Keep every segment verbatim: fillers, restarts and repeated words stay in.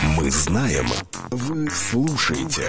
Мы знаем, вы слушаете.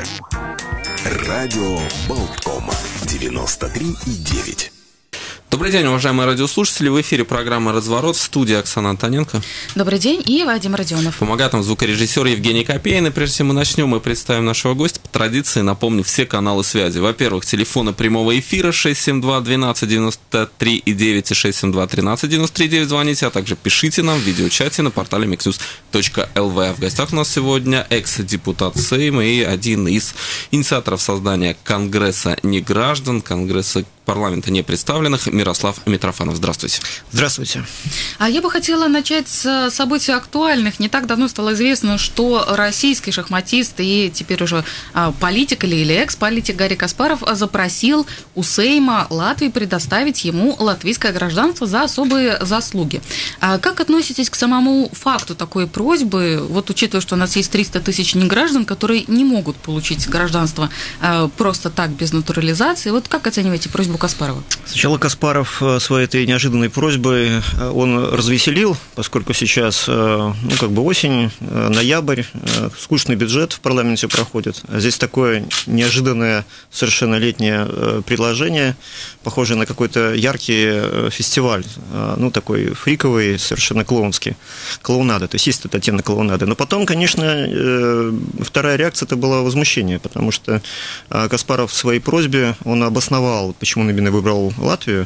Радио Болтком девяносто три и девять. Добрый день, уважаемые радиослушатели. В эфире программа «Разворот», в студии Оксана Антоненко. Добрый день, и Вадим Родионов. Помогает нам звукорежиссер Евгений Копейн. И прежде чем мы начнем, мы представим нашего гостя. По традиции напомню все каналы связи. Во-первых, телефоны прямого эфира шесть семь два двенадцать девяносто три и девять и шесть семь два тринадцать девяносто три девять. Звоните, а также пишите нам в видеочате на портале микс точка эл ви. В гостях у нас сегодня экс-депутат Сейма и один из инициаторов создания Конгресса неграждан, Конгресса парламента непредставленных, Мирослав Митрофанов. Здравствуйте. Здравствуйте. А я бы хотела начать с событий актуальных. Не так давно стало известно, что российский шахматист и теперь уже политик или, или экс-политик Гарри Каспаров запросил у Сейма Латвии предоставить ему латвийское гражданство за особые заслуги. А как относитесь к самому факту такой просьбы, вот учитывая, что у нас есть триста тысяч неграждан, которые не могут получить гражданство просто так, без натурализации? Вот как оцениваете просьбу Каспарова? Сначала Каспаров своей этой неожиданной просьбой он развеселил, поскольку сейчас, ну, как бы осень, ноябрь, скучный бюджет в парламенте проходит. А здесь такое неожиданное, совершенно летнее предложение, похожее на какой-то яркий фестиваль, ну, такой фриковый, совершенно клоунский, клоунада, то есть есть этот оттенок клоунады. Но потом, конечно, вторая реакция это было возмущение, потому что Каспаров в своей просьбе, он обосновал, почему он именно выбрал Латвию,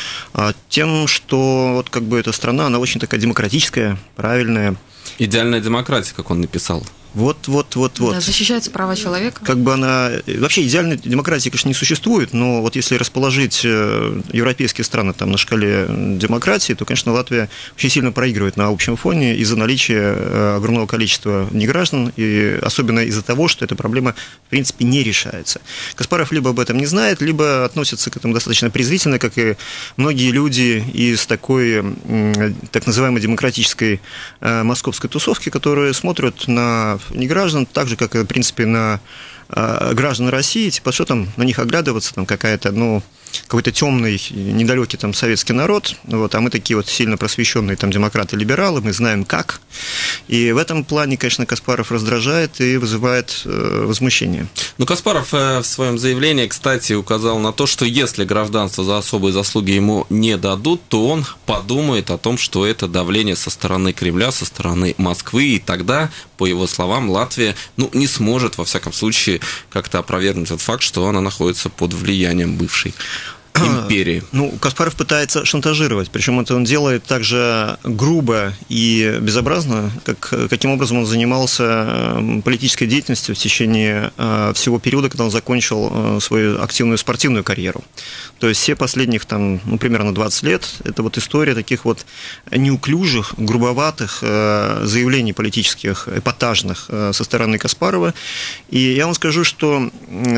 тем, что вот как бы эта страна, она очень такая демократическая, правильная. Идеальная демократия, как он написал. Вот, вот, вот, вот. Да, защищаются права человека. Как бы она... Вообще идеальной демократии, конечно, не существует, но вот если расположить европейские страны там на шкале демократии, то, конечно, Латвия очень сильно проигрывает на общем фоне из-за наличия огромного количества неграждан, и особенно из-за того, что эта проблема, в принципе, не решается. Каспаров либо об этом не знает, либо относится к этому достаточно презрительно, как и многие люди из такой так называемой демократической московской тусовки, которые смотрят на неграждан, так же, как и, в принципе, на э, граждан России, типа, что там на них оглядываться, там какая-то, ну, какой-то темный, недалекий там советский народ, вот, а мы такие вот сильно просвещенные там демократы-либералы, мы знаем как, и в этом плане, конечно, Каспаров раздражает и вызывает э, возмущение. Но Каспаров э, в своем заявлении, кстати, указал на то, что если гражданство за особые заслуги ему не дадут, то он подумает о том, что это давление со стороны Кремля, со стороны Москвы, и тогда, по его словам, Латвия, ну, не сможет, во всяком случае, как-то опровергнуть этот факт, что она находится под влиянием бывшей империи. Ну, Каспаров пытается шантажировать, причем это он делает так же грубо и безобразно, как, каким образом он занимался политической деятельностью в течение всего периода, когда он закончил свою активную спортивную карьеру. То есть все последних, там, ну, примерно двадцать лет, это вот история таких вот неуклюжих, грубоватых заявлений политических, эпатажных со стороны Каспарова. И я вам скажу, что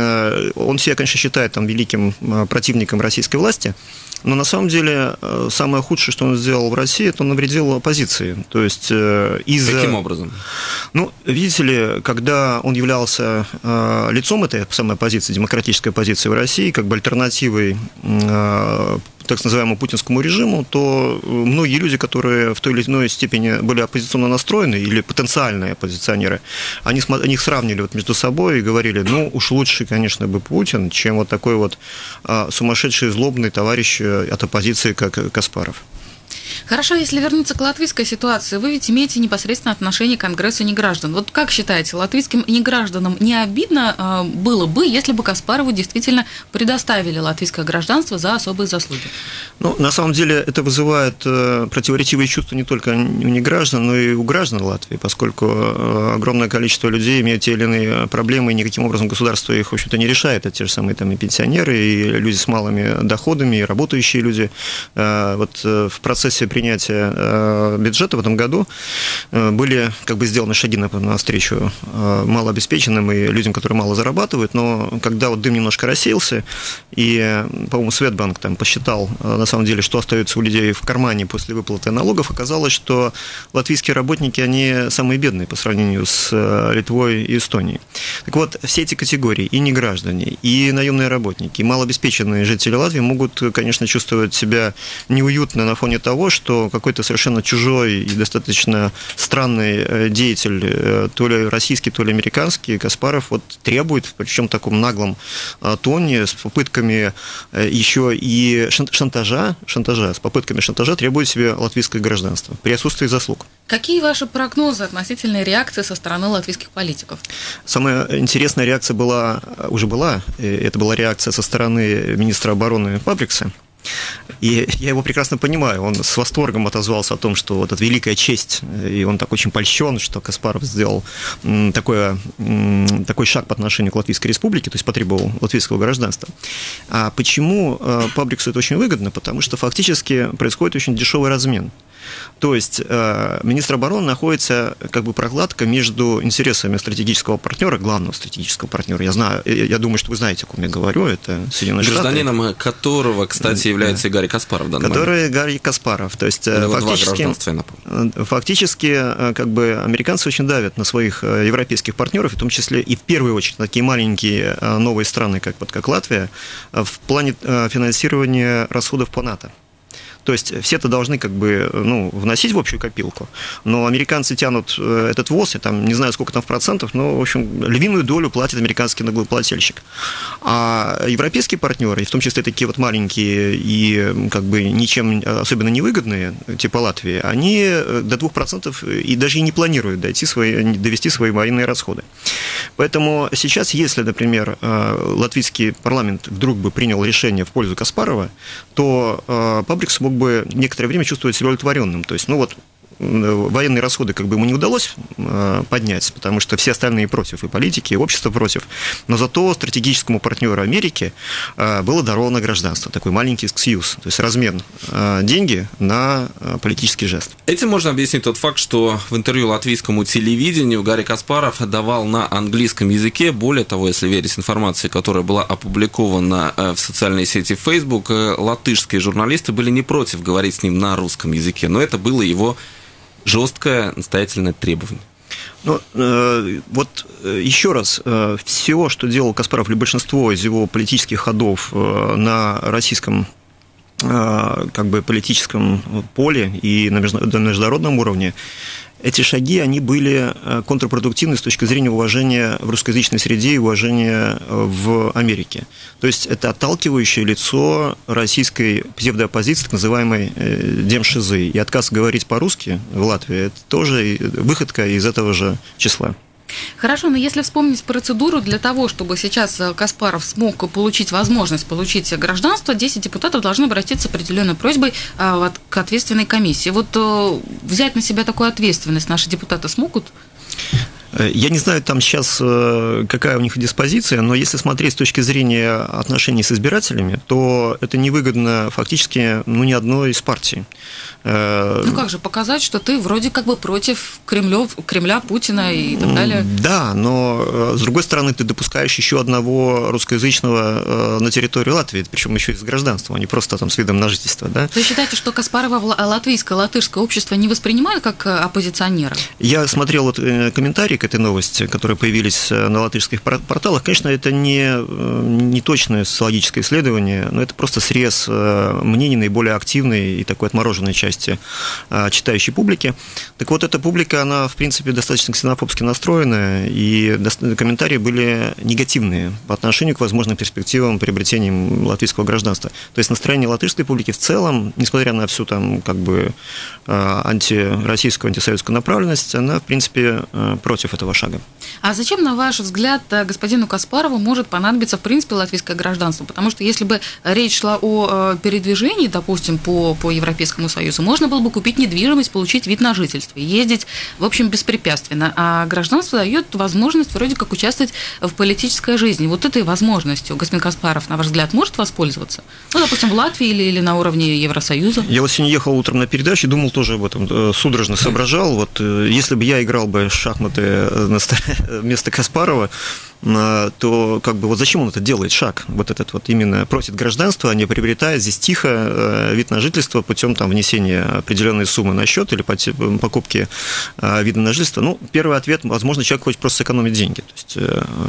он себя, конечно, считает там великим противником российской власти, но на самом деле самое худшее, что он сделал в России, это он навредил оппозиции. То есть из-за... Каким образом? Ну, видите ли, когда он являлся лицом этой самой оппозиции, демократической оппозиции в России, как бы альтернативой так называемому путинскому режиму, то многие люди, которые в той или иной степени были оппозиционно настроены или потенциальные оппозиционеры, они, они их сравнивали вот между собой и говорили, ну, уж лучше, конечно, бы Путин, чем вот такой вот а, сумасшедший, злобный товарищ от оппозиции, как Каспаров. Хорошо, если вернуться к латвийской ситуации, вы ведь имеете непосредственно отношение к Конгрессу неграждан. Вот как считаете, латвийским негражданам не обидно было бы, если бы Каспарову действительно предоставили латвийское гражданство за особые заслуги? Ну, на самом деле, это вызывает противоречивые чувства не только у неграждан, но и у граждан Латвии, поскольку огромное количество людей имеют те или иные проблемы, и никаким образом государство их, в общем-то, не решает. Это те же самые там и пенсионеры, и люди с малыми доходами, и работающие люди. Вот в процессе принятия бюджета в этом году были как бы сделаны шаги навстречу малообеспеченным и людям, которые мало зарабатывают, но когда вот дым немножко рассеялся, и, по-моему, Светбанк там посчитал, на самом деле, что остается у людей в кармане после выплаты налогов, оказалось, что латвийские работники, они самые бедные по сравнению с Литвой и Эстонией. Так вот, все эти категории, и неграждане, и наемные работники, и малообеспеченные жители Латвии могут, конечно, чувствовать себя неуютно на фоне того, того, что какой-то совершенно чужой и достаточно странный деятель, то ли российский, то ли американский, Каспаров, вот требует, причем в таком наглом тоне, с попытками еще и шантажа, шантажа, с попытками шантажа требует себе латвийское гражданство при отсутствии заслуг. Какие ваши прогнозы относительно реакции со стороны латвийских политиков? Самая интересная реакция была, уже была, это была реакция со стороны министра обороны Пабрикса. И я его прекрасно понимаю, он с восторгом отозвался о том, что вот это великая честь, и он так очень польщен, что Каспаров сделал такое, такой шаг по отношению к Латвийской Республике, то есть потребовал латвийского гражданства. А почему Пабриксу это очень выгодно? Потому что фактически происходит очень дешевый размен. То есть министр обороны находится как бы прокладка между интересами стратегического партнера, главного стратегического партнера. Я знаю, я думаю, что вы знаете, о ком я говорю, это Соединенные Штаты. Гражданином которого, кстати, является да. Гарри Каспаров в данный Который момент. Гарри Каспаров. То есть фактически, фактически как бы американцы очень давят на своих европейских партнеров, в том числе и в первую очередь на такие маленькие новые страны, как, как Латвия, в плане финансирования расходов по НАТО. То есть все-то должны как бы, ну, вносить в общую копилку, но американцы тянут этот ВОЗ, я там не знаю, сколько там в процентах, но, в общем, львиную долю платит американский налогоплательщик. А европейские партнеры, и в том числе такие вот маленькие и как бы ничем особенно невыгодные, типа Латвии, они до двух процентов и даже и не планируют дойти свои, довести свои военные расходы. Поэтому сейчас, если, например, латвийский парламент вдруг бы принял решение в пользу Каспарова, то Пабрикс мог бы некоторое время чувствовать себя удовлетворенным. То есть, ну вот, военные расходы как бы ему не удалось поднять, потому что все остальные против, и политики, и общество против, но зато стратегическому партнеру Америки было даровано гражданство, такой маленький союз, то есть размен деньги на политический жест. Этим можно объяснить тот факт, что в интервью латвийскому телевидению Гарри Каспаров давал на английском языке, более того, если верить информации, которая была опубликована в социальной сети Facebook, латышские журналисты были не против говорить с ним на русском языке, но это было его жесткое, настоятельное требование. Ну, э, вот еще раз, э, все, что делал Каспаров, или большинство из его политических ходов э, на российском э, как бы политическом поле и на международном уровне, эти шаги, они были контрпродуктивны с точки зрения уважения в русскоязычной среде и уважения в Америке. То есть это отталкивающее лицо российской псевдооппозиции, так называемой демшизы. И отказ говорить по-русски в Латвии – это тоже выходка из этого же числа. Хорошо, но если вспомнить процедуру для того, чтобы сейчас Каспаров смог получить возможность получить гражданство, десять депутатов должны обратиться с определенной просьбой к ответственной комиссии. Вот взять на себя такую ответственность наши депутаты смогут? Я не знаю, там сейчас какая у них диспозиция, но если смотреть с точки зрения отношений с избирателями, то это невыгодно фактически ну, ни одной из партий. Ну как же показать, что ты вроде как бы против Кремля, Кремля, Путина и так далее? Да, но с другой стороны ты допускаешь еще одного русскоязычного на территории Латвии, причем еще и с гражданством, а не просто там с видом на жительство. Да? Вы считаете, что Каспарова латвийское, латышское общество не воспринимает как оппозиционера? Я смотрел вот комментарии к этой новости, которые появились на латышских порталах. Конечно, это не, не точное социологическое исследование, но это просто срез мнений наиболее активной и такой отмороженной части читающей публики. Так вот, эта публика, она, в принципе, достаточно ксенофобски настроена, и комментарии были негативные по отношению к возможным перспективам приобретения латвийского гражданства. То есть настроение латышской публики в целом, несмотря на всю там как бы антироссийскую, антисоветскую направленность, она, в принципе, против этого шага. А зачем, на ваш взгляд, господину Каспарову может понадобиться, в принципе, латвийское гражданство? Потому что если бы речь шла о передвижении, допустим, по, по Европейскому Союзу, можно было бы купить недвижимость, получить вид на жительство, ездить, в общем, беспрепятственно. А гражданство дает возможность вроде как участвовать в политической жизни. Вот этой возможностью господин Каспаров, на ваш взгляд, может воспользоваться? Ну, допустим, в Латвии или, или на уровне Евросоюза? Я вот сегодня ехал утром на передачу, думал тоже об этом, судорожно соображал. Вот если бы я играл бы в шахматы вместо Каспарова, то как бы вот зачем он это делает, шаг, вот этот вот именно просит гражданства, а не приобретает здесь тихо вид на жительство путем там внесения определенной суммы на счет или покупки вида на жительство. Ну, первый ответ, возможно, человек хочет просто сэкономить деньги. То есть,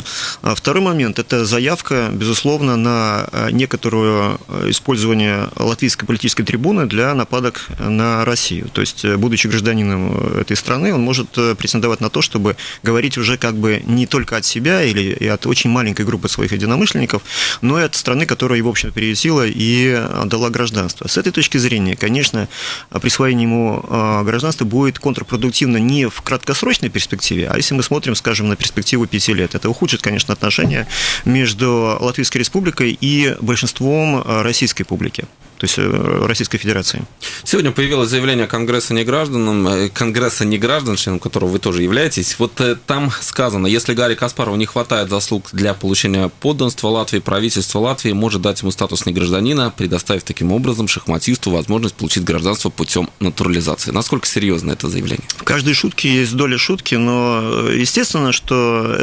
второй момент – это заявка, безусловно, на некоторое использование латвийской политической трибуны для нападок на Россию. То есть, будучи гражданином этой страны, он может претендовать на то, чтобы говорить уже как бы не только от себя или и от очень маленькой группы своих единомышленников, но и от страны, которая его, в общем, приютила и дала гражданство. С этой точки зрения, конечно, присвоение ему гражданства будет контрпродуктивно не в краткосрочной перспективе, а если мы смотрим, скажем, на перспективу пяти лет. Это ухудшит, конечно, отношения между Латвийской Республикой и большинством российской публики, то есть Российской Федерации. Сегодня появилось заявление Конгресса неграждан, Конгресса неграждан, членом которого вы тоже являетесь. Вот там сказано, если Гарри Каспарову не хватает заслуг для получения подданства Латвии, правительство Латвии может дать ему статус негражданина, предоставив таким образом шахматисту возможность получить гражданство путем натурализации. Насколько серьезно это заявление? В каждой шутке есть доля шутки, но естественно, что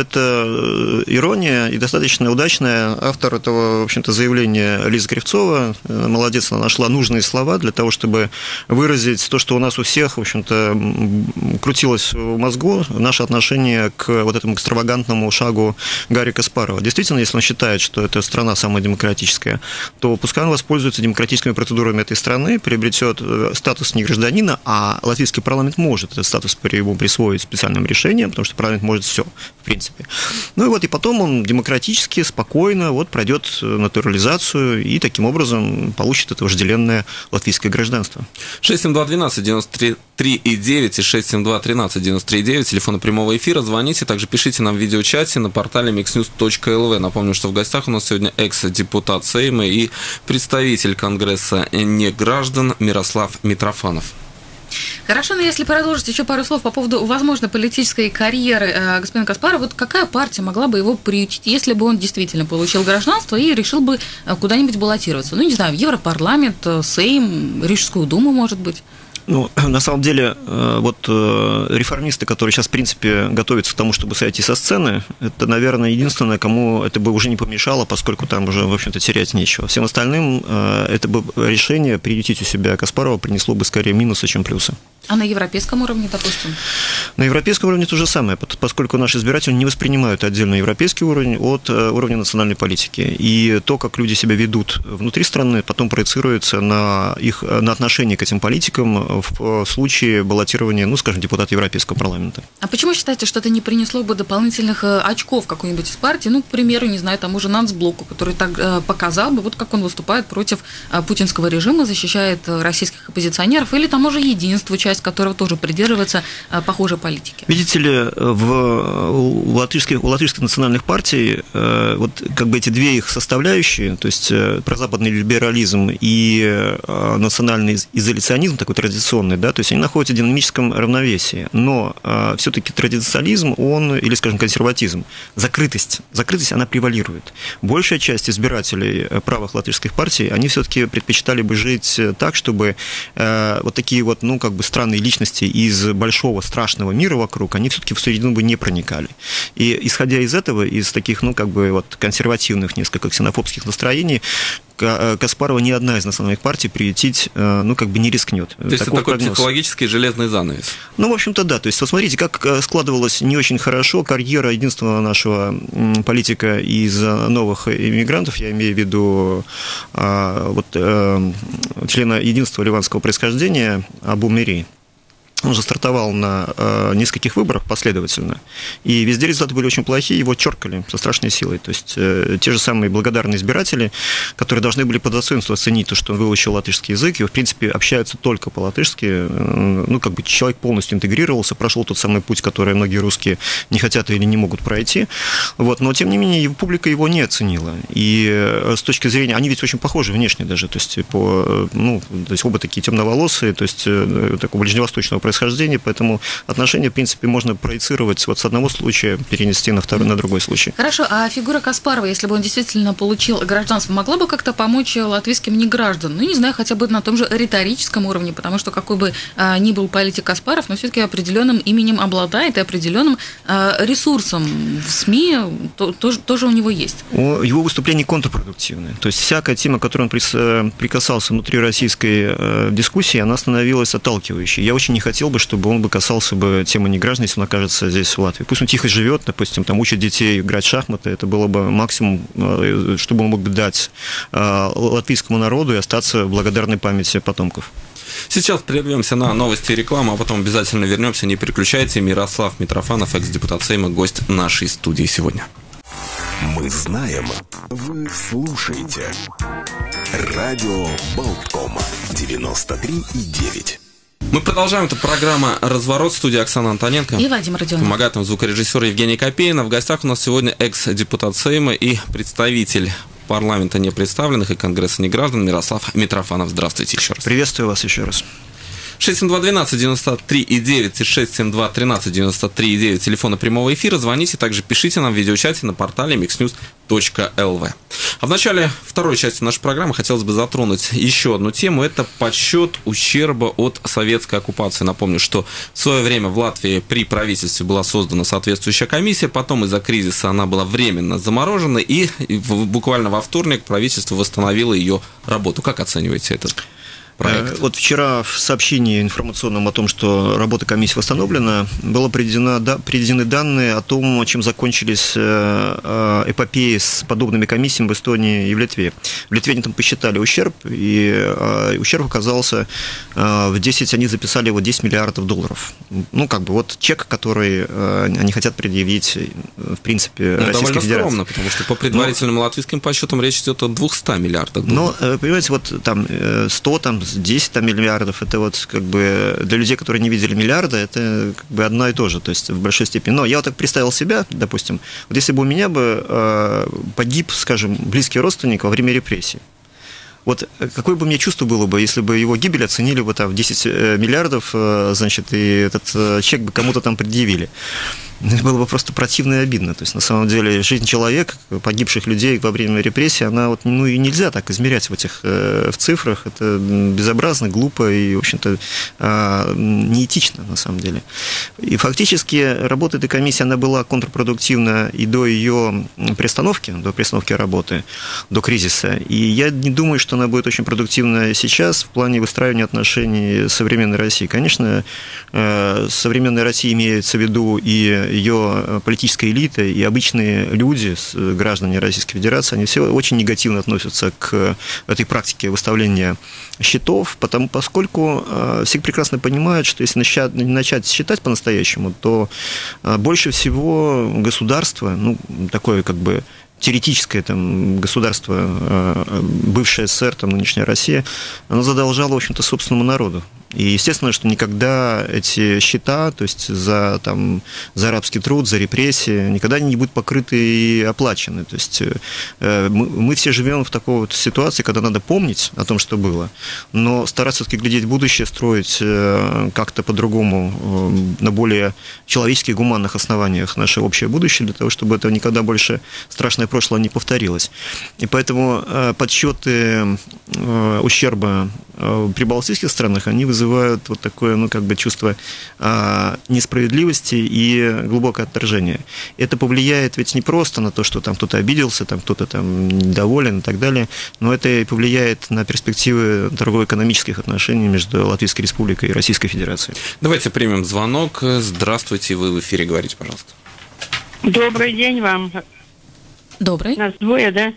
это ирония и достаточно удачная. Автор этого, в общем-то, заявления Лиза Кривцова, молодец, она нашла нужные слова для того, чтобы выразить то, что у нас у всех, в общем-то, крутилось в мозгу, наше отношение к вот этому экстравагантному шагу Гарри Каспарова. Действительно, если он считает, что эта страна самая демократическая, то пускай он воспользуется демократическими процедурами этой страны, приобретет статус негражданина, а латвийский парламент может этот статус ему присвоить специальным решением, потому что парламент может все, в принципе. Ну и вот, и потом он демократически, спокойно вот пройдет натурализацию и таким образом получит это вожделенное латвийское гражданство. шесть семь два двенадцать девяносто три и девять и шесть семь два тринадцать девяносто три и девять, телефоны прямого эфира, звоните, также пишите нам в видеочате на портале миксньюз точка эл ви. Напомню, что в гостях у нас сегодня экс-депутат Сейма и представитель Конгресса неграждан Мирослав Митрофанов. Хорошо, но если продолжить еще пару слов по поводу возможной политической карьеры э, господина Каспарова, вот какая партия могла бы его приютить, если бы он действительно получил гражданство и решил бы куда-нибудь баллотироваться? Ну, не знаю, в Европарламент, Сейм, Рижскую думу, может быть? Ну, на самом деле, вот реформисты, которые сейчас, в принципе, готовятся к тому, чтобы сойти со сцены, это, наверное, единственное, кому это бы уже не помешало, поскольку там уже, в общем-то, терять нечего. Всем остальным это бы решение приютить у себя Каспарова принесло бы скорее минусы, чем плюсы. А на европейском уровне, допустим? На европейском уровне то же самое, поскольку наши избиратели не воспринимают отдельно европейский уровень от уровня национальной политики. И то, как люди себя ведут внутри страны, потом проецируется на их на отношение к этим политикам в случае баллотирования, ну, скажем, депутата Европейского парламента. А почему считаете, что это не принесло бы дополнительных очков какой-нибудь из партии? Ну, к примеру, не знаю, тому же Нацблоку, который так показал бы, вот как он выступает против путинского режима, защищает российских оппозиционеров, или тому же Единство, часть которого тоже придерживается похожей политики. Видите ли, в, у, латышских, у латышских национальных партий вот как бы эти две их составляющие, то есть прозападный либерализм и национальный изоляционизм, такой традиционный, да, то есть они находятся в динамическом равновесии, но все-таки традиционализм, он, или, скажем, консерватизм, закрытость, закрытость, она превалирует. Большая часть избирателей правых латышских партий, они все-таки предпочитали бы жить так, чтобы вот такие вот, ну, как бы странные личности из большого страшного мира вокруг, они все-таки в середину бы не проникали. И исходя из этого, из таких, ну, как бы вот консервативных, несколько ксенофобских настроений, Каспарова ни одна из национальных партий приютить, ну, как бы не рискнет. То есть это такой прогноз. Психологический железный занавес. Ну, в общем-то, да. То есть, вот смотрите, как складывалась не очень хорошо карьера единственного нашего политика из новых иммигрантов, я имею в виду вот, члена единства ливанского происхождения Абу Мери. Он же стартовал на э, нескольких выборах последовательно, и везде результаты были очень плохие, его черкали со страшной силой. То есть э, те же самые благодарные избиратели, которые должны были по достоинству оценить то, что он выучил латышский язык, и, в принципе, общаются только по-латышски, э, ну, как бы человек полностью интегрировался, прошел тот самый путь, который многие русские не хотят или не могут пройти, вот, но, тем не менее, публика его не оценила. И э, с точки зрения, они ведь очень похожи внешне даже, то есть, по, ну, то есть оба такие темноволосые, то есть, э, такого ближневосточного происхождения, происхождения, поэтому отношения, в принципе, можно проецировать вот с одного случая, перенести на второй, на другой случай. Хорошо, а фигура Каспарова, если бы он действительно получил гражданство, могла бы как-то помочь латвийским негражданам? Ну, не знаю, хотя бы на том же риторическом уровне, потому что какой бы а, ни был политик Каспаров, но все-таки определенным именем обладает и определенным а, ресурсом в СМИ то, тоже, тоже у него есть. Его выступление контрпродуктивное. То есть всякая тема, к которой он прикасался внутри российской дискуссии, она становилась отталкивающей. Я очень не хотел бы, чтобы он бы касался бы темы неграждан, если он окажется здесь, в Латвии. Пусть он тихо живет, допустим, там учит детей играть в шахматы, это было бы максимум, чтобы он мог бы дать латвийскому народу и остаться в благодарной памяти потомков. Сейчас прервемся на новости и рекламу, а потом обязательно вернемся. Не переключайте. Мирослав Митрофанов, экс-депутат Сейма, гость нашей студии сегодня. Мы знаем, вы слушаете. Радио Болтком девяносто три и девять. Мы продолжаем. Это программа «Разворот». Студия Оксана Антоненко. И Вадим Родионов. Помогает нам звукорежиссер Евгений Копейна. В гостях у нас сегодня экс-депутат Сейма и представитель парламента непредставленных и Конгресса неграждан Мирослав Митрофанов. Здравствуйте еще раз. Приветствую вас еще раз. шесть семь два двенадцать девяносто три и девять и шесть семь два тринадцать девяносто три и девять телефона прямого эфира. Звоните, также пишите нам в видеочате на портале миксньюз точка эл ви. А в начале второй части нашей программы хотелось бы затронуть еще одну тему. Это подсчет ущерба от советской оккупации. Напомню, что в свое время в Латвии при правительстве была создана соответствующая комиссия, потом из-за кризиса она была временно заморожена, и буквально во вторник правительство восстановило ее работу. Как оцениваете этот проект? Вот вчера в сообщении информационном о том, что работа комиссии восстановлена, было приведено, да, приведены данные о том, чем закончились эпопеи с подобными комиссиями в Эстонии и в Литве. В Литве они там посчитали ущерб, и ущерб оказался в десять, они записали его десять миллиардов долларов. Ну, как бы вот чек, который они хотят предъявить, в принципе, ну, Российской довольно Федерации. Скромно, потому что по предварительным но, латвийским подсчетам речь идет о двухстах миллиардах долларов. Но, понимаете, вот там сто, там десять там, миллиардов, это вот как бы для людей, которые не видели миллиарда, это как бы одно и то же, то есть в большой степени. Но я вот так представил себя, допустим, вот если бы у меня бы э, погиб, скажем, близкий родственник во время репрессий, вот какое бы мне чувство было бы, если бы его гибель оценили бы там в десять миллиардов, значит, и этот чек бы кому-то там предъявили. Это было бы просто противно и обидно. То есть, на самом деле, жизнь человека, погибших людей во время репрессий, она вот, ну, и нельзя так измерять в этих в цифрах. Это безобразно, глупо и, в общем-то, неэтично, на самом деле. И фактически работа этой комиссии, она была контрпродуктивна и до ее приостановки, до приостановки работы, до кризиса. И я не думаю, что она будет очень продуктивна сейчас в плане выстраивания отношений с современной Россией. Конечно, современная Россия имеется в виду и ее политическая элита, и обычные люди, граждане Российской Федерации, они все очень негативно относятся к этой практике выставления счетов, потому, поскольку все прекрасно понимают, что если начать, начать считать по-настоящему, то больше всего государство, ну, такое как бы теоретическое там, государство, бывшая СССР, там, нынешняя Россия, оно задолжало, в общем-то, собственному народу. И естественно, что никогда эти счета, то есть за, там, за арабский труд, за репрессии, никогда не будут покрыты и оплачены. То есть мы, мы все живем в такой вот ситуации, когда надо помнить о том, что было, но стараться все-таки глядеть в будущее, строить как-то по-другому, на более человеческих, гуманных основаниях наше общее будущее, для того, чтобы это никогда больше страшное прошлое не повторилось. И поэтому подсчеты ущерба в прибалтийских странах, они вызывают вот такое, ну, как бы чувство а, несправедливости и глубокое отторжение. Это повлияет ведь не просто на то, что там кто-то обиделся, там кто-то там недоволен и так далее, но это и повлияет на перспективы торгово-экономических отношений между Латвийской Республикой и Российской Федерацией. Давайте примем звонок. Здравствуйте, вы в эфире, говорите, пожалуйста. Добрый день вам. Добрый. Нас двое, да?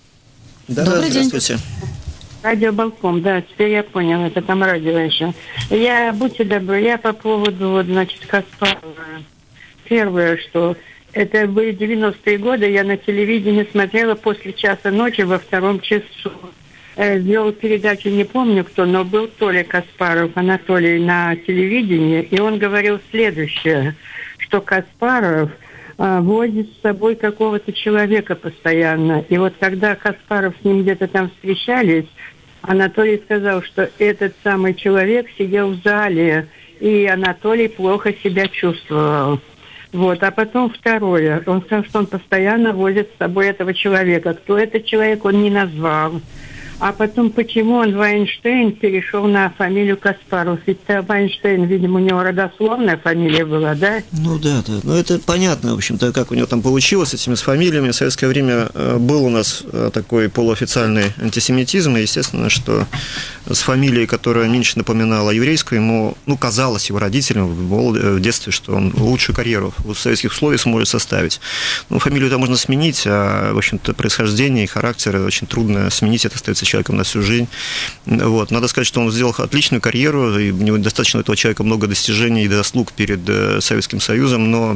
Да, Добрый да, здравствуйте. день. Радио Болтком, да, теперь я понял, это там радио еще. Я, будьте добры, я по поводу, вот, значит, Каспарова. Первое, что это были девяностые годы, я на телевидении смотрела после часа ночи во втором часу. Э, сделал передачу, не помню кто, но был Толя Каспаров, Анатолий, на телевидении, и он говорил следующее, что Каспаров возит с собой какого-то человека постоянно. И вот когда Каспаров с ним где-то там встречались, Анатолий сказал, что этот самый человек сидел в зале и Анатолий плохо себя чувствовал. Вот. А потом второе. Он сказал, что он постоянно возит с собой этого человека. Кто этот человек, он не назвал. А потом, почему он, Вайнштейн, перешел на фамилию Каспаров? Ведь Вайнштейн, видимо, у него родословная фамилия была, да? Ну да, да. Ну это понятно, в общем-то, как у него там получилось с этими с фамилиями. В советское время был у нас такой полуофициальный антисемитизм, и естественно, что с фамилией, которая меньше напоминала еврейскую, ему, ну, казалось его родителям в детстве, что он лучшую карьеру в советских условиях сможет составить. Ну, фамилию-то можно сменить, а, в общем-то, происхождение и характер очень трудно сменить, это остается человеком на всю жизнь. Вот. Надо сказать, что он сделал отличную карьеру, и у него достаточно у этого человека много достижений и заслуг перед Советским Союзом, но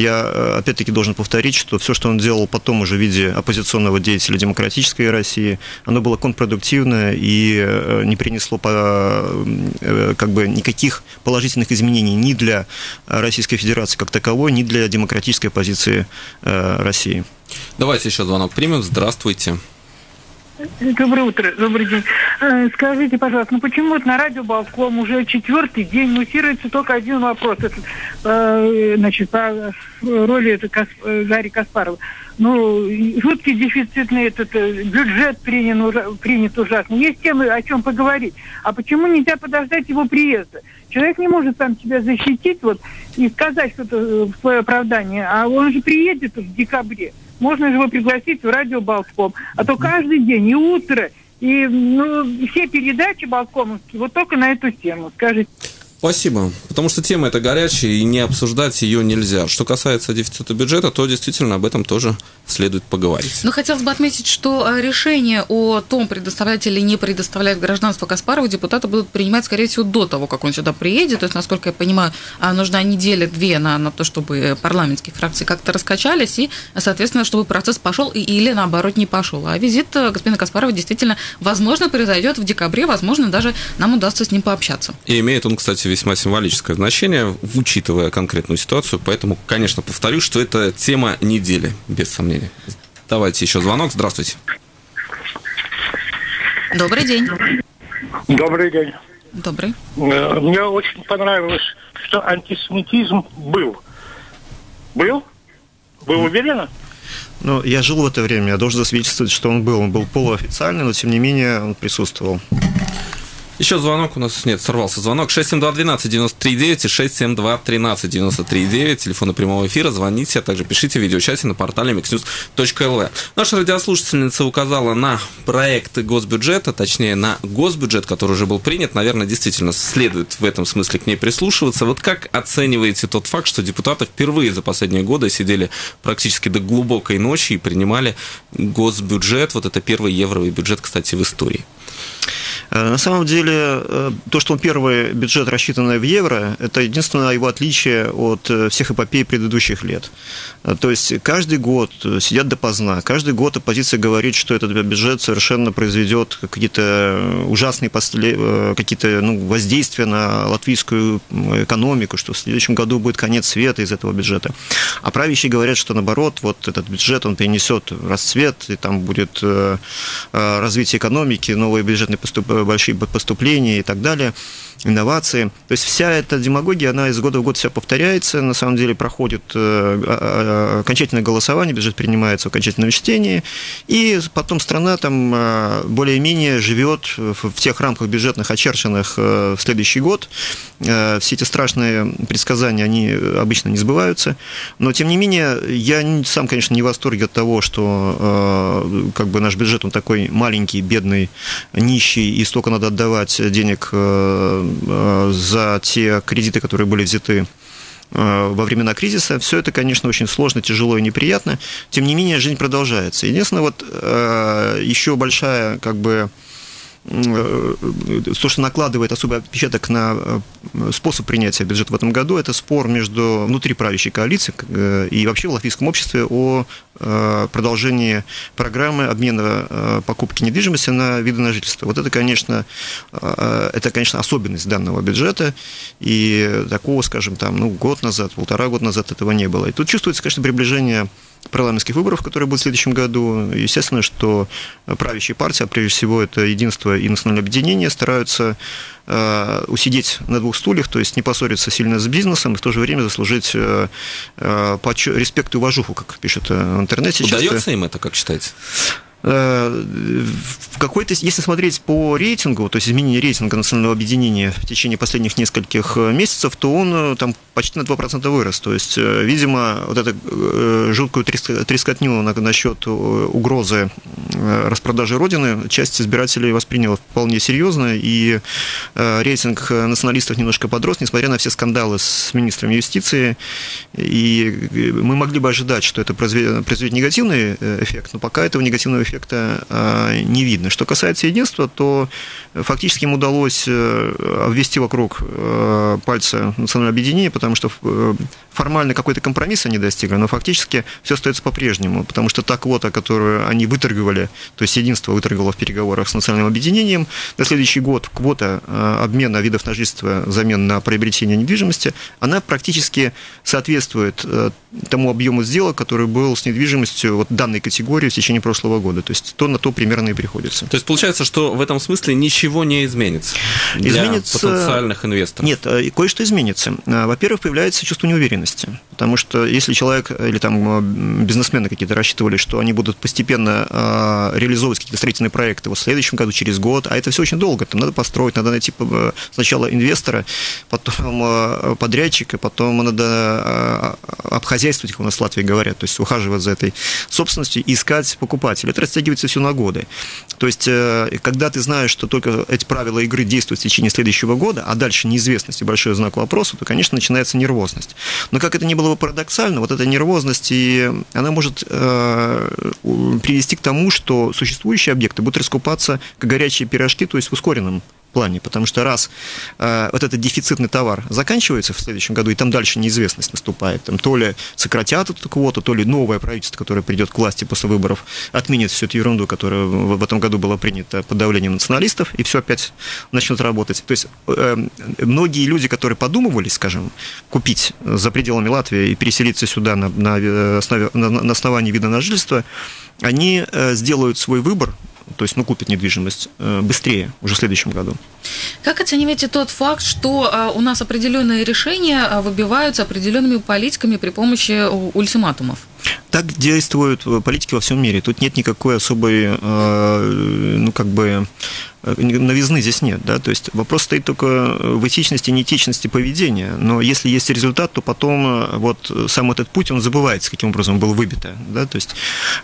я опять-таки должен повторить, что все, что он делал потом уже в виде оппозиционного деятеля демократической России, оно было контрпродуктивно и не принесло по, как бы никаких положительных изменений ни для Российской Федерации как таковой, ни для демократической позиции России. Давайте еще звонок примем. Здравствуйте. Доброе утро, добрый день. Скажите, пожалуйста, ну почему на радио Болтком уже четвертый день муссируется только один вопрос, это, э, значит, по роли это Касп... Гарри Каспарова. Ну, жуткий дефицитный этот бюджет принят, принят ужасно. Есть темы, о чем поговорить. А почему нельзя подождать его приезда? Человек не может сам себя защитить вот, и сказать что-то в свое оправдание, а он же приедет в декабре. Можно же его пригласить в радио Болтком. А то каждый день, и утро, и ну, все передачи болткомовские вот только на эту тему. Скажите. Спасибо. Потому что тема эта горячая, и не обсуждать ее нельзя. Что касается дефицита бюджета, то действительно об этом тоже следует поговорить. Но хотелось бы отметить, что решение о том, предоставлять или не предоставлять гражданство Каспарову, депутаты будут принимать, скорее всего, до того, как он сюда приедет. То есть, насколько я понимаю, нужна неделя-две на, на то, чтобы парламентские фракции как-то раскачались, и, соответственно, чтобы процесс пошел или, наоборот, не пошел. А визит господина Каспарова действительно, возможно, произойдет в декабре, возможно, даже нам удастся с ним пообщаться. И имеет он, кстати, весьма символическое значение, учитывая конкретную ситуацию, поэтому, конечно, повторю, что это тема недели, без сомнения. Давайте еще звонок. Здравствуйте. Добрый день. Добрый день. Добрый. Мне очень понравилось, что антисемитизм был. Был? Вы уверены? Ну, я жил в это время, я должен засвидетельствовать, что он был. Он был полуофициальный, но, тем не менее, он присутствовал. Еще звонок у нас, нет, сорвался звонок. шесть семь два двенадцать девяносто три девять и шесть семь два тринадцать девяносто три девять. Телефоны прямого эфира, звоните, а также пишите в видеочате на портале миксньюз точка эл ви. Наша радиослушательница указала на проект госбюджета, точнее на госбюджет, который уже был принят. Наверное, действительно следует в этом смысле к ней прислушиваться. Вот как оцениваете тот факт, что депутаты впервые за последние годы сидели практически до глубокой ночи и принимали госбюджет? Вот это первый евровый бюджет, кстати, в истории. На самом деле, то, что он первый бюджет, рассчитанный в евро, это единственное его отличие от всех эпопей предыдущих лет. То есть каждый год сидят допоздна, каждый год оппозиция говорит, что этот бюджет совершенно произведет какие-то ужасные после... какие-то, ну, воздействия на латвийскую экономику, что в следующем году будет конец света из этого бюджета. А правящие говорят, что наоборот, вот этот бюджет, он принесет расцвет, и там будет развитие экономики, новые бюджетные поступления, большие поступления и так далее, инновации. То есть вся эта демагогия, она из года в год вся повторяется, на самом деле проходит окончательное голосование, бюджет принимается в окончательном чтении, и потом страна там более-менее живет в тех рамках бюджетных, очерченных в следующий год. Все эти страшные предсказания, они обычно не сбываются, но тем не менее я сам, конечно, не в восторге от того, что как бы наш бюджет, он такой маленький, бедный, нищий, и столько надо отдавать денег за те кредиты, которые были взяты во времена кризиса. Все это, конечно, очень сложно, тяжело и неприятно. Тем не менее, жизнь продолжается. Единственное, вот еще большая, как бы, то, что накладывает особый отпечаток на способ принятия бюджета в этом году, это спор между внутри правящей коалиции и вообще в латвийском обществе о продолжении программы обмена покупки недвижимости на виды на жительство. Вот это, конечно, это, конечно, особенность данного бюджета, и такого, скажем, там, ну, год назад, полтора года назад этого не было. И тут чувствуется, конечно, приближение парламентских выборов, которые будут в следующем году. Естественно, что правящие партии, а прежде всего это Единство и Национальное объединение, стараются усидеть на двух стульях, то есть не поссориться сильно с бизнесом и в то же время заслужить респект и уважуху, как пишут в интернете. Удается часто. им это, как считаете? В какой-то, если смотреть по рейтингу, то есть изменение рейтинга национального объединения в течение последних нескольких месяцев, то он там почти на два процента вырос. То есть, видимо, вот эту жуткую трескотню насчет угрозы распродажи Родины часть избирателей восприняла вполне серьезно, и рейтинг националистов немножко подрос, несмотря на все скандалы с министром юстиции. И мы могли бы ожидать, что это произведет негативный эффект, но пока этого негативного эффекта не видно. Что касается единства, то фактически им удалось обвести вокруг пальца национальное объединение, потому что формально какой-то компромисс они достигли, но фактически все остается по-прежнему, потому что та квота, которую они выторговали, то есть единство выторговало в переговорах с национальным объединением, на следующий год квота обмена видов на жительство взамен на приобретение недвижимости, она практически соответствует тому объему сделок, который был с недвижимостью вот данной категории в течение прошлого года. То есть то на то примерно и приходится. То есть получается, что в этом смысле ничего не изменится для изменится... потенциальных инвесторов? Нет, кое-что изменится. Во-первых, появляется чувство неуверенности, потому что если человек или там бизнесмены какие-то рассчитывали, что они будут постепенно реализовывать какие-то строительные проекты вот в следующем году, через год, а это все очень долго, там надо построить, надо найти сначала инвестора, потом подрядчика, потом надо обхозяйствовать, как у нас в Латвии говорят, то есть ухаживать за этой собственностью и искать покупателя. Это растягивается все на годы. То есть, когда ты знаешь, что только эти правила игры действуют в течение следующего года, а дальше неизвестность и большой знак вопроса, то, конечно, начинается нервозность. Но как это ни было бы парадоксально, вот эта нервозность, и она может э, привести к тому, что существующие объекты будут раскупаться как горячие пирожки, то есть в ускоренном плане, потому что раз э, вот этот дефицитный товар заканчивается в следующем году, и там дальше неизвестность наступает, там то ли сократят эту квоту, то ли новое правительство, которое придет к власти после выборов, отменит всю эту ерунду, которая в, в этом году была принята под давлением националистов, и все опять начнет работать. То есть э, многие люди, которые подумывали, скажем, купить за пределами Латвии и переселиться сюда на, на, основе, на, на основании вида на жительство, они э, сделают свой выбор, то есть, ну, купят недвижимость быстрее, уже в следующем году. Как оцениваете тот факт, что у нас определенные решения выбиваются определенными политиками при помощи ультиматумов? Так действуют политики во всем мире. Тут нет никакой особой, ну, как бы, новизны здесь нет, да, то есть вопрос стоит только в этичности, неэтичности поведения, но если есть результат, то потом вот сам этот путь, он забывается, каким образом был выбито, да, то есть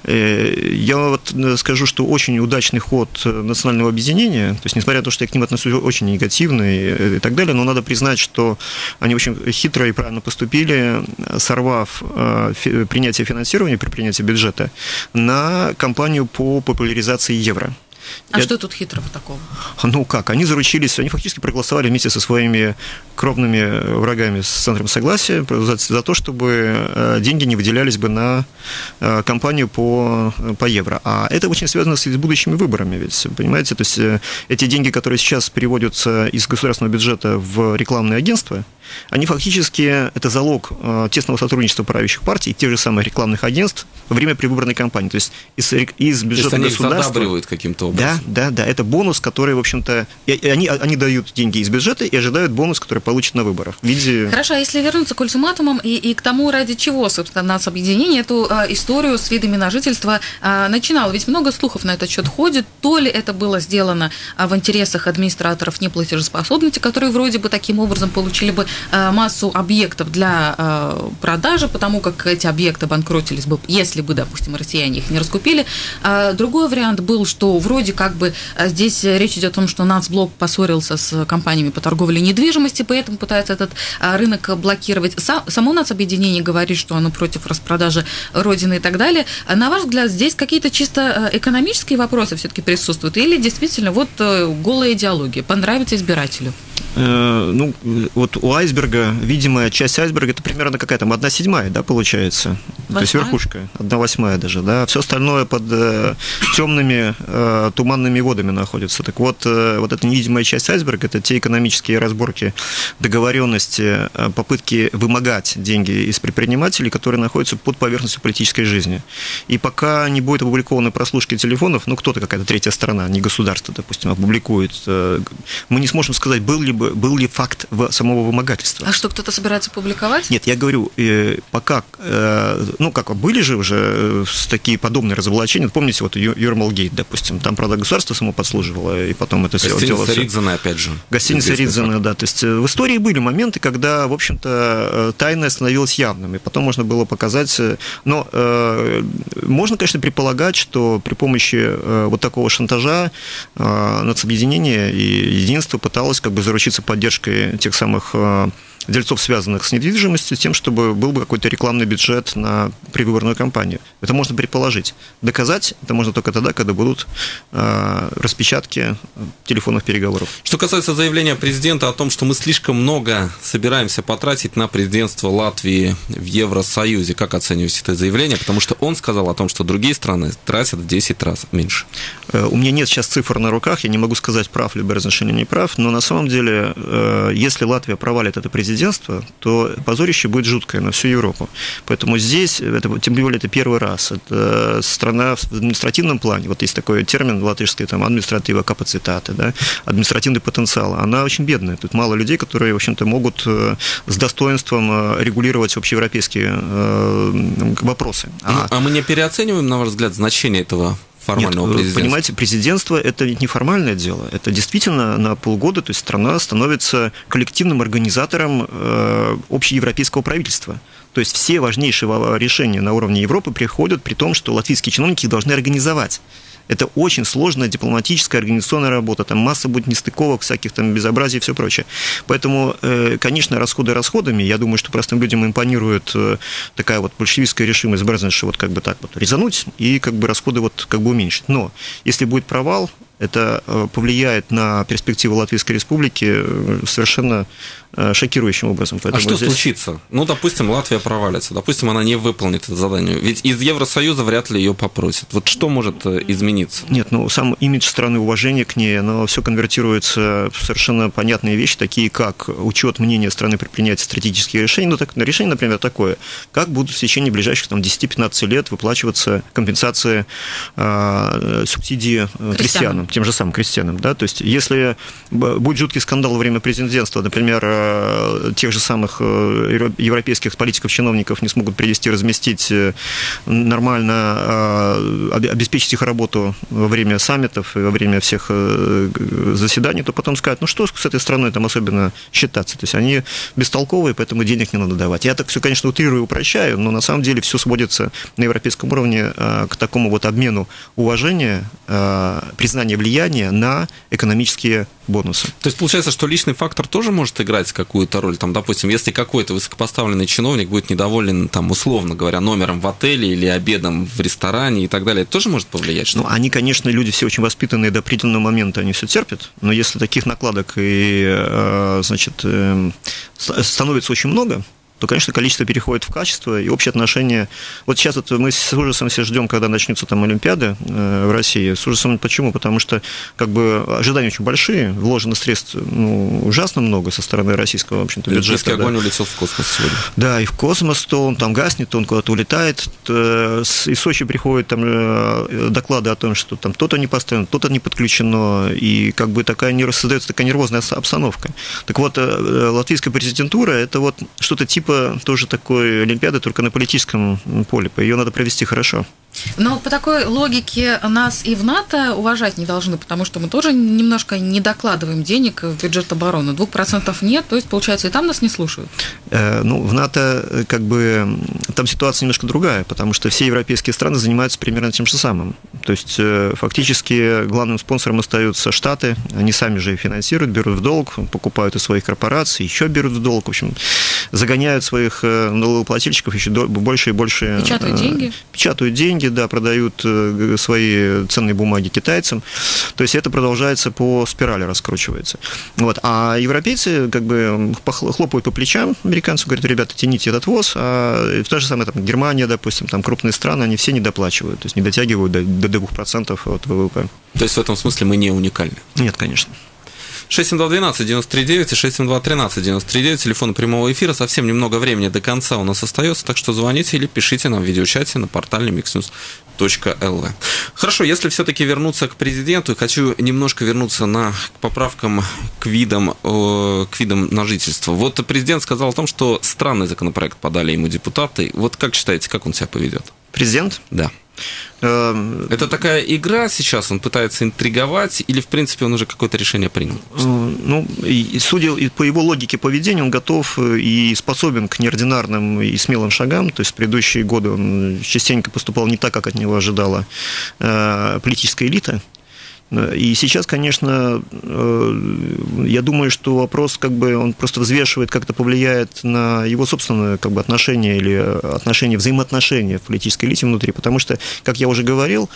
я вот скажу, что очень удачный ход национального объединения, то есть несмотря на то, что я к ним отношусь очень негативно и, и так далее, но надо признать, что они очень хитро и правильно поступили, сорвав принятие финансирования при принятии бюджета на кампанию по популяризации евро. А это... что тут хитрого такого? Ну как, они заручились, они фактически проголосовали вместе со своими кровными врагами с Центром Согласия за, за то, чтобы деньги не выделялись бы на кампанию по, по евро. А это очень связано с будущими выборами, ведь, понимаете, то есть эти деньги, которые сейчас переводятся из государственного бюджета в рекламные агентства, они фактически, это залог тесного сотрудничества правящих партий и тех же самых рекламных агентств во время предвыборной кампании. То есть из, из бюджета то есть они государства... их задабривают каким-то образом. Да, да, да. Это бонус, который, в общем-то... И они, они дают деньги из бюджета и ожидают бонус, который получат на выборах. В виде... Хорошо, а если вернуться к ультиматумам и, и к тому, ради чего, собственно, нацобъединение эту а, историю с видами на жительство а, начинало. Ведь много слухов на этот счет ходит. То ли это было сделано а, в интересах администраторов неплатежеспособности, которые вроде бы таким образом получили бы массу объектов для продажи, потому как эти объекты банкротились бы, если бы, допустим, россияне их не раскупили. Другой вариант был, что вроде как бы здесь речь идет о том, что Нацблок поссорился с компаниями по торговле недвижимости, поэтому пытается этот рынок блокировать. Само нацобъединение говорит, что оно против распродажи Родины и так далее. На ваш взгляд, здесь какие-то чисто экономические вопросы все-таки присутствуют или действительно вот голая идеология, понравится избирателю? Ну, вот у айсберга, видимая часть айсберга, это примерно какая там, одна седьмая, да, получается? Восьмая? То есть верхушка, одна восьмая даже, да, все остальное под э, темными э, туманными водами находится. Так вот, э, вот эта невидимая часть айсберга, это те экономические разборки, договоренности, э, попытки вымогать деньги из предпринимателей, которые находятся под поверхностью политической жизни. И пока не будет опубликованы прослушки телефонов, ну, кто-то, какая-то третья сторона, не государство, допустим, опубликует, э, мы не сможем сказать, был ли бы был ли факт самого вымогательства. А что, кто-то собирается публиковать? Нет, я говорю, пока, ну, как были же уже такие подобные разоблачения, помните, вот Юрмалгейт, допустим, там, правда, государство само подслуживало, и потом это все дело... Гостиница Ридзена, опять же. Гостиница Ридзена, да, то есть в истории были моменты, когда, в общем-то, тайное становилось явным, и потом можно было показать, но можно, конечно, предполагать, что при помощи вот такого шантажа нацобъединение и единство пыталось как бы заручиться поддержкой тех самых дельцов, связанных с недвижимостью, с тем, чтобы был бы какой-то рекламный бюджет на предвыборную кампанию. Это можно предположить. Доказать это можно только тогда, когда будут э, распечатки телефонных переговоров. Что касается заявления президента о том, что мы слишком много собираемся потратить на президентство Латвии в Евросоюзе, как оцениваете это заявление? Потому что он сказал о том, что другие страны тратят в десять раз меньше. Э, у меня нет сейчас цифр на руках, я не могу сказать, прав ли Берзинш или не прав, но на самом деле, э, если Латвия провалит это президентство, то позорище будет жуткое на всю Европу. Поэтому здесь, это, тем более, это первый раз. Это страна в административном плане, вот есть такой термин латышский, там, административа капацитаты, да, административный потенциал, она очень бедная. Тут мало людей, которые, в общем-то, могут с достоинством регулировать общеевропейские вопросы. А, а мы не переоцениваем, на ваш взгляд, значение этого формального Нет, президентства? Понимаете, президентство – это ведь не формальное дело, это действительно на полгода, то есть страна становится коллективным организатором э, общеевропейского правительства. То есть все важнейшие решения на уровне Европы приходят при том, что латвийские чиновники их должны организовать. Это очень сложная дипломатическая организационная работа, там масса будет нестыковок, всяких там безобразий и все прочее. Поэтому, конечно, расходы расходами, я думаю, что простым людям импонирует такая вот большевистская решимость Берзинша вот как бы так вот резануть и как бы расходы вот как бы уменьшить. Но если будет провал, это повлияет на перспективу Латвийской Республики совершенно шокирующим образом. Поэтому а что здесь... случится? Ну, допустим, Латвия провалится, допустим, она не выполнит это задание. Ведь из Евросоюза вряд ли ее попросят. Вот что может измениться? Нет, ну, сам имидж страны, уважение к ней, оно все конвертируется в совершенно понятные вещи, такие как учет мнения страны при принятии стратегических решений. Ну, так, решение, например, такое, как будут в течение ближайших там, десять-пятнадцать лет выплачиваться компенсации, э, субсидии крестьянам. крестьянам, тем же самым крестьянам. Да? То есть, если будет жуткий скандал во время президентства, например, тех же самых европейских политиков-чиновников не смогут привести, разместить нормально, обеспечить их работу во время саммитов и во время всех заседаний, то потом скажут, ну что с этой страной там особенно считаться? То есть они бестолковые, поэтому денег не надо давать. Я так все, конечно, утрирую и упрощаю, но на самом деле все сводится на европейском уровне к такому вот обмену уважения, признания влияния на экономические бонусы. То есть получается, что личный фактор тоже может играть какую-то роль? Там, допустим, если какой-то высокопоставленный чиновник будет недоволен, там, условно говоря, номером в отеле или обедом в ресторане и так далее, это тоже может повлиять? Что-то? Ну, они, конечно, люди все очень воспитанные, до определенного момента они все терпят, но если таких накладок и, значит, становится очень много, то, конечно, количество переходит в качество, и общее отношение... Вот сейчас вот мы с ужасом все ждем, когда начнется там Олимпиада в России. С ужасом почему? Потому что как бы ожидания очень большие, вложено средств ну, ужасно много со стороны российского, в общем-то, бюджета. Олимпийский огонь да. улетел в космос сегодня. Да, и в космос, то он там гаснет, то он куда-то улетает. Из Сочи приходят там доклады о том, что там то-то не поставлено, то-то не подключено, и как бы такая, создается такая нервозная обстановка. Так вот, латвийская президентура – это вот что-то типа тоже такой Олимпиады, только на политическом поле. Ее надо провести хорошо. Но по такой логике нас и в НАТО уважать не должны, потому что мы тоже немножко не докладываем денег в бюджет обороны. Двух процентов нет, то есть, получается, и там нас не слушают. Э, ну, в НАТО, как бы, там ситуация немножко другая, потому что все европейские страны занимаются примерно тем же самым. То есть, фактически, главным спонсором остаются Штаты, они сами же финансируют, берут в долг, покупают из своих корпораций, еще берут в долг, в общем, загоняют своих налогоплательщиков еще больше и больше. Печатают деньги. Печатают деньги. деньги, да, продают свои ценные бумаги китайцам. То есть это продолжается по спирали, раскручивается. Вот. А европейцы как бы хлопают по плечам американцам, говорят: ребята, тяните этот воз. А в то же самое там, Германия, допустим, там крупные страны, они все не доплачивают, то есть не дотягивают до, до двух процентов от ВВП. То есть в этом смысле мы не уникальны? Нет, конечно. шесть семь два один два девять три девять и шесть семь два один три девять три девять, телефон прямого эфира. Совсем немного времени до конца у нас остается, так что звоните или пишите нам в видеочате на портале микс ньюс точка эл ви. Хорошо, если все-таки вернуться к президенту, хочу немножко вернуться на, к поправкам к видам, э, к видам на жительство. Вот президент сказал о том, что странный законопроект подали ему депутаты. Вот как считаете, как он себя поведет? Президент? Да. Это такая игра сейчас, он пытается интриговать, или, в принципе, он уже какое-то решение принял? Ну, и, судя по его логике поведения, он готов и способен к неординарным и смелым шагам. То есть в предыдущие годы он частенько поступал не так, как от него ожидала э, политическая элита. И сейчас, конечно, я думаю, что вопрос, как бы, он просто взвешивает, как это повлияет на его собственное, как бы, отношение или отношения, взаимоотношения в политической элите внутри, потому что, как я уже говорил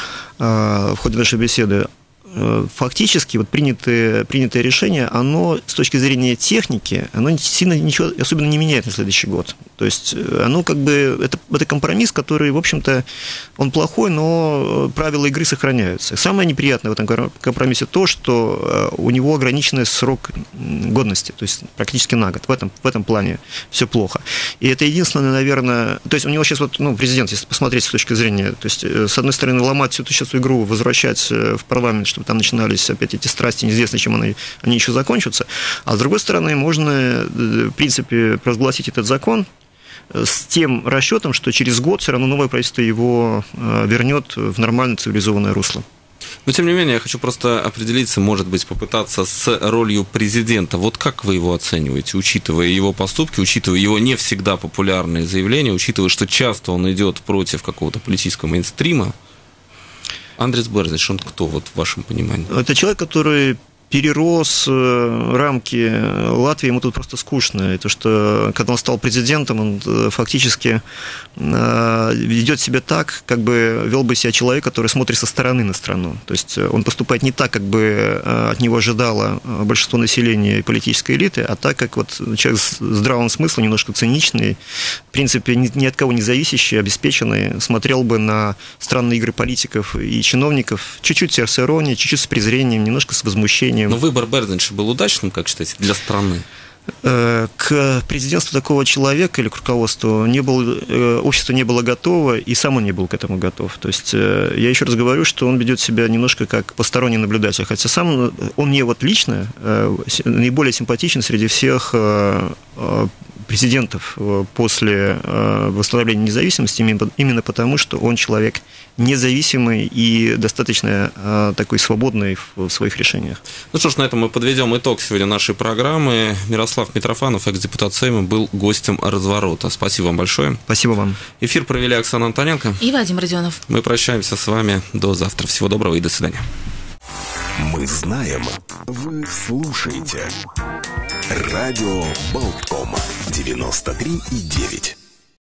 в ходе нашей беседы, фактически вот принятое, принятое решение, оно с точки зрения техники, оно сильно ничего особенно не меняет на следующий год. То есть оно как бы, это, это компромисс, который, в общем-то, он плохой, но правила игры сохраняются. Самое неприятное в этом компромиссе то, что у него ограниченный срок годности, то есть практически на год. В этом, в этом плане все плохо. И это единственное, наверное, то есть у него сейчас вот, ну, президент, если посмотреть с точки зрения, то есть с одной стороны ломать всю эту сейчас игру, возвращать в парламент, чтобы там начинались опять эти страсти, неизвестно, чем они, они еще закончатся. А с другой стороны, можно, в принципе, провозгласить этот закон с тем расчетом, что через год все равно новое правительство его вернет в нормальное цивилизованное русло. Но, тем не менее, я хочу просто определиться, может быть, попытаться с ролью президента. Вот как вы его оцениваете, учитывая его поступки, учитывая его не всегда популярные заявления, учитывая, что часто он идет против какого-то политического мейнстрима? Андрис Берзинш, он кто, вот в вашем понимании? Это человек, который перерос рамки Латвии, ему тут просто скучно. Это что, когда он стал президентом, он фактически ведет себя так, как бы вел бы себя человек, который смотрит со стороны на страну. То есть он поступает не так, как бы от него ожидало большинство населения и политической элиты, а так, как вот человек с здравым смыслом, немножко циничный, в принципе, ни от кого не зависящий, обеспеченный, смотрел бы на странные игры политиков и чиновников чуть-чуть с иронией, чуть-чуть с презрением, немножко с возмущением. Но выбор Берзинша был удачным, как считаете, для страны? К президентству такого человека или к руководству не было, общество не было готово, и сам он не был к этому готов. То есть я еще раз говорю, что он ведет себя немножко как посторонний наблюдатель, хотя сам он мне вот лично наиболее симпатичен среди всех президентов после восстановления независимости, именно потому, что он человек независимый и достаточно такой свободный в своих решениях. Ну что ж, на этом мы подведем итог сегодня нашей программы. Мирослав Митрофанов, экс-депутат Сейма, был гостем «Разворота». Спасибо вам большое. Спасибо вам. Эфир провели Оксана Антоненко и Вадим Родионов. Мы прощаемся с вами до завтра. Всего доброго и до свидания. Мы знаем, вы слушаете. Радио Болтком девяносто три и девять.